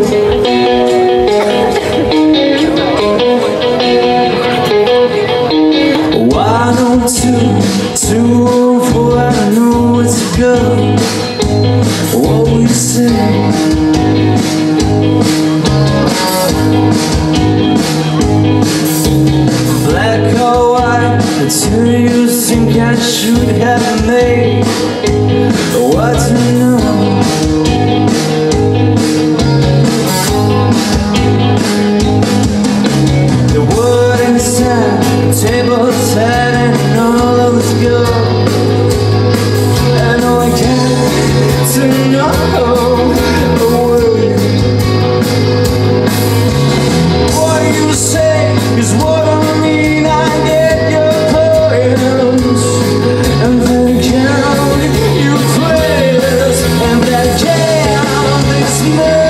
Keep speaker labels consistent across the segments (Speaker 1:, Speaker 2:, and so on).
Speaker 1: Why don't two for I know where to go? What will you say? Black or white, the two you think I should have made. What to know? The word inside the table set and all of us go. And all I get to know a word. What you say is what I mean. I get your poems and then count your prayers, and that count is made.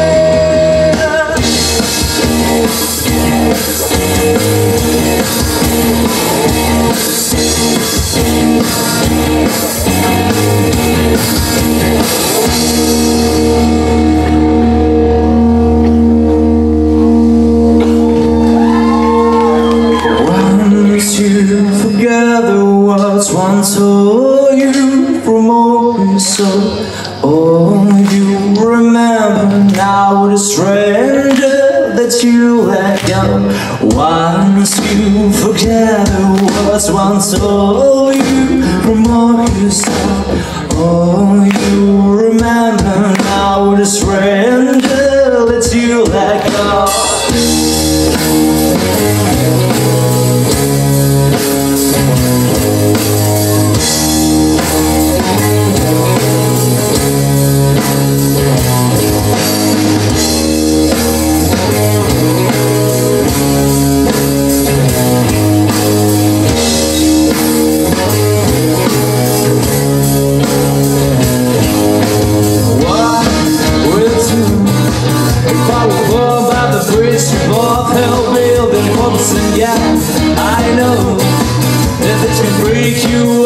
Speaker 1: Forget the words once told you from open soul. Oh, you remember now the stranger that you let go. Once you forget the words once told you from open soul. Oh, you remember now the stranger that you let go. I know that this can break you